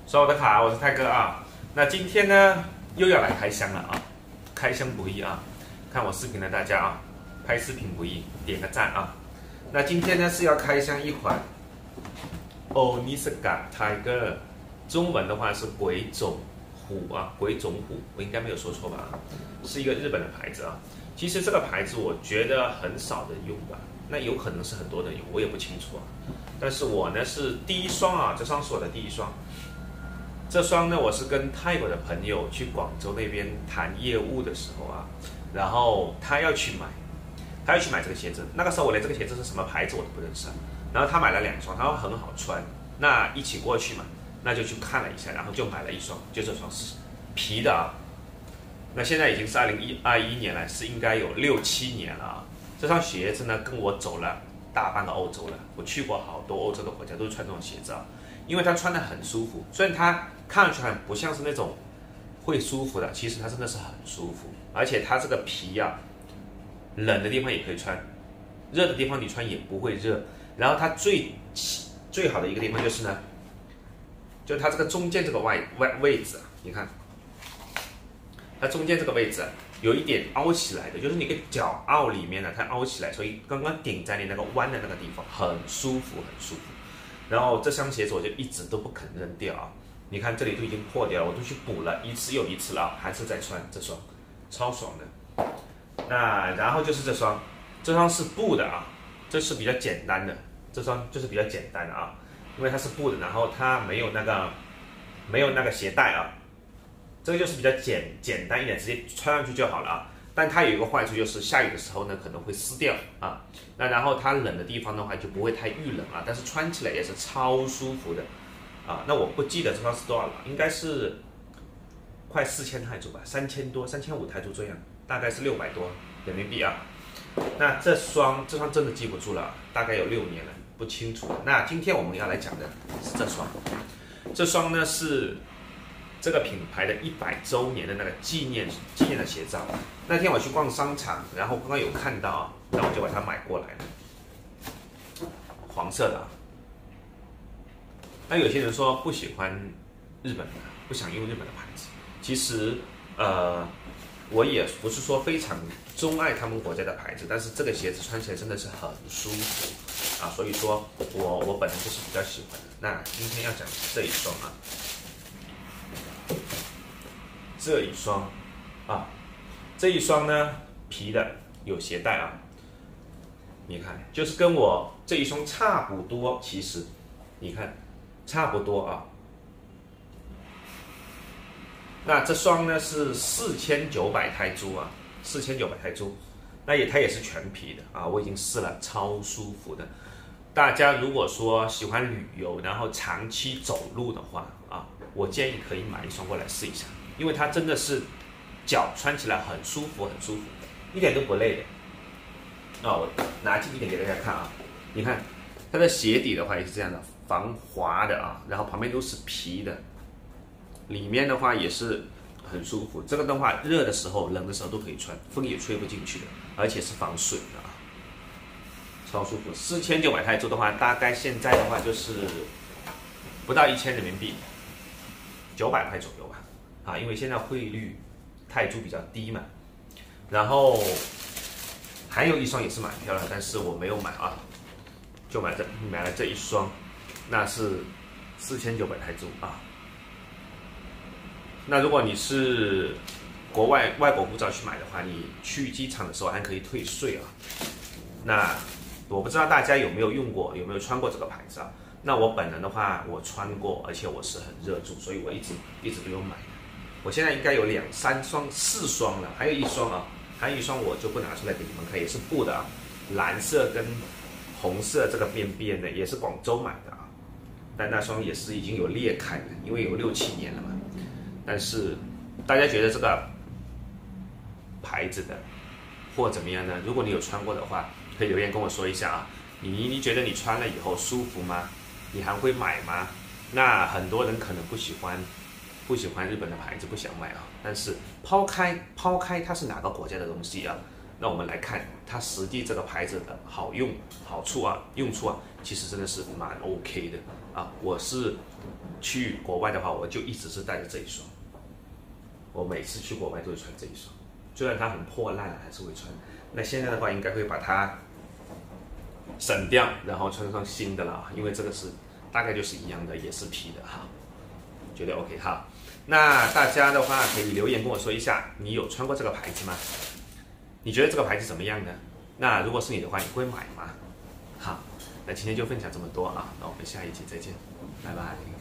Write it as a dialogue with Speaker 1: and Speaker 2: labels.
Speaker 1: 刷我的卡，我是泰哥啊。那今天呢又要来开箱了啊，开箱不易啊。看我视频的大家啊，拍视频不易，点个赞啊。那今天呢是要开箱一款 Onizuka Tiger， 中文的话是鬼冢虎啊，鬼冢虎，我应该没有说错吧？是一个日本的牌子啊。其实这个牌子我觉得很少人用吧，那有可能是很多人用，我也不清楚啊。但是我呢是第一双啊，这双是我的第一双。这双呢，我是跟泰国的朋友去广州那边谈业务的时候啊，然后他要去买这个鞋子。那个时候我连这个鞋子是什么牌子我都不认识，然后他买了2双，他说很好穿，那一起过去嘛，那就去看了一下，然后就买了1双，就这双是皮的啊。那现在已经是2021年了，是应该有6、7年了啊。这双鞋子呢，跟我走了大半个欧洲了，我去过好多欧洲的国家，都是穿这种鞋子啊。因为它穿得很舒服，虽然它看上去很不像是那种会舒服的，其实它真的是很舒服，而且它这个皮啊，冷的地方也可以穿，热的地方你穿也不会热。然后它最好的一个地方就是呢，就是它这个中间这个位置啊，你看，它中间这个位置啊，有一点凹起来的，就是你个脚凹里面呢，它凹起来，所以刚刚顶在你那个弯的那个地方，很舒服，很舒服。然后这双鞋子我就一直都不肯扔掉啊！你看这里都已经破掉了，我都去补了一次又一次了，还是在穿这双，超爽的。那然后就是这双是布的啊，这是比较简单的，这双就是比较简单的啊，因为它是布的，然后它没有那个鞋带啊，这个就是比较简单一点，直接穿上去就好了啊。但它有一个坏处，就是下雨的时候呢可能会湿掉啊。那然后它冷的地方的话就不会太遇冷啊，但是穿起来也是超舒服的啊。那我不记得这双是多少了，应该是快4000泰铢吧，3000多、3500泰铢这样，大概是600多人民币啊。那这双真的记不住了，大概有6年了，不清楚了。那今天我们要来讲的是这双呢是这个品牌的100周年的那个纪念的鞋照。那天我去逛商场，然后刚刚有看到啊，然后我就把它买过来了，黄色的啊。那有些人说不喜欢日本的，不想用日本的牌子。其实我也不是说非常钟爱他们国家的牌子，但是这个鞋子穿起来真的是很舒服啊，所以说我本来就是比较喜欢的。那今天要讲这一双啊。这一双呢，皮的，有鞋带啊。你看，就是跟我这一双差不多，其实，你看，差不多啊。那这双呢是4900泰铢啊，4900泰铢。那它也是全皮的啊，我已经试了，超舒服的。大家如果说喜欢旅游，然后长期走路的话啊，我建议可以买1双过来试一下。因为它真的是脚穿起来很舒服，很舒服，一点都不累的。我拿近一点给大家看啊，你看它的鞋底的话也是这样的，防滑的啊，然后旁边都是皮的，里面的话也是很舒服。这个的话，热的时候、冷的时候都可以穿，风也吹不进去的，而且是防水的啊，超舒服。4900泰铢的话，大概现在的话就是不到1000人民币，900块左右吧。啊，因为现在汇率泰铢比较低嘛，然后还有1双也是蛮漂亮的，但是我没有买啊，就买了这1双，那是4900泰铢啊。那如果你是外国护照去买的话，你去机场的时候还可以退税啊。那我不知道大家有没有用过，有没有穿过这个牌子啊？那我本人的话，我穿过，而且我是很热衷，所以我一直都有买。我现在应该有2、3双、4双了，还有1双啊，还有1双我就不拿出来给你们看，也是布的啊，蓝色跟红色这个边边的，也是广州买的啊，但那双也是已经有裂开了，因为有6、7年了嘛。但是大家觉得这个牌子的或怎么样呢？如果你有穿过的话，可以留言跟我说一下啊。你觉得你穿了以后舒服吗？你还会买吗？那很多人可能不喜欢日本的牌子，不想买啊。但是抛开它是哪个国家的东西啊，那我们来看它实际这个牌子的好用、好处啊、用处啊，其实真的是蛮 OK 的啊。我是去国外的话，我就一直是带着这一双。我每次去国外都会穿这一双，虽然它很破烂了，还是会穿。那现在的话，应该会把它省掉，然后穿上新的了，因为这个是大概就是一样的，也是皮的哈，觉得 OK 哈。那大家的话可以留言跟我说一下，你有穿过这个牌子吗？你觉得这个牌子怎么样呢？那如果是你的话，你会买吗？好，那今天就分享这么多啊，那我们下一集再见，拜拜。